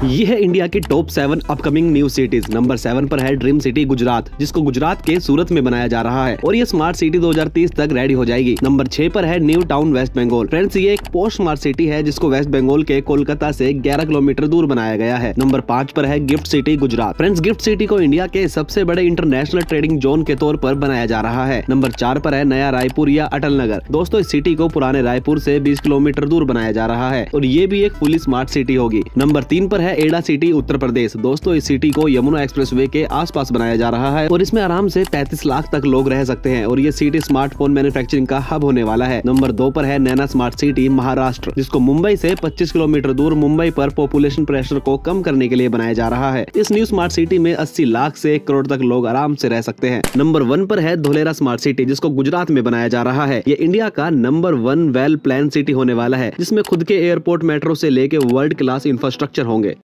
ये है इंडिया के top 7 upcoming new cities. Number 7 पर है ड्रीम सिटी गुजरात, जिसको गुजरात के सूरत में बनाया जा रहा है और ये स्मार्ट सिटी 2030 तक रेडी हो जाएगी। नंबर 6 पर है New Town West Bengal. Friends, ये एक पोस्ट स्मार्ट सिटी है जिसको वेस्ट बंगाल के कोलकाता से 11 किलोमीटर दूर बनाया गया है। नंबर 5 पर है GIFT City Gujarat. Friends, GIFT City को इंडिया के सबसे बड़े इंटरनेशनल ट्रेडिंग जोन के तौर पर बनाया जा रहा है। नंबर 4 पर है नया रायपुर या अटल नगर। दोस्तों, इस सिटी को पुराने रायपुर से 20 किलोमीटर दूर बनाया जा रहा है और ये भी एक फुली स्मार्ट सिटी होगी। नंबर 3 पर है एडा सिटी उत्तर प्रदेश। दोस्तों, इस सिटी को यमुना एक्सप्रेसवे के आसपास बनाया जा रहा है और इसमें आराम से 35 लाख तक लोग रह सकते हैं और ये सिटी स्मार्टफोन मैन्युफैक्चरिंग का हब होने वाला है। नंबर 2 पर है नैना स्मार्ट सिटी महाराष्ट्र, जिसको मुंबई से 25 किलोमीटर दूर मुंबई पर पॉपुलेशन प्रेशर को कम करने के लिए बनाया जा रहा है। इस न्यू स्मार्ट सिटी में 80 लाख से 1 करोड़ तक लोग आराम से रह सकते हैं। नंबर 1 पर है धोलेरा स्मार्ट सिटी, जिसको गुजरात में बनाया जा रहा है। ये इंडिया का नंबर 1 वेल प्लान सिटी होने वाला है, जिसमें खुद के एयरपोर्ट, मेट्रो से लेके वर्ल्ड क्लास इंफ्रास्ट्रक्चर होंगे।